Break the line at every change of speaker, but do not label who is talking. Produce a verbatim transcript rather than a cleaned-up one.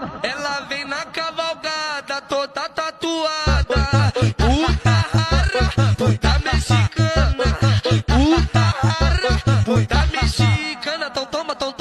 Ela vem na cavalgada, toda tatuada. Puta rara, puta mexicana. Puta rara, puta mexicana. Então toma, então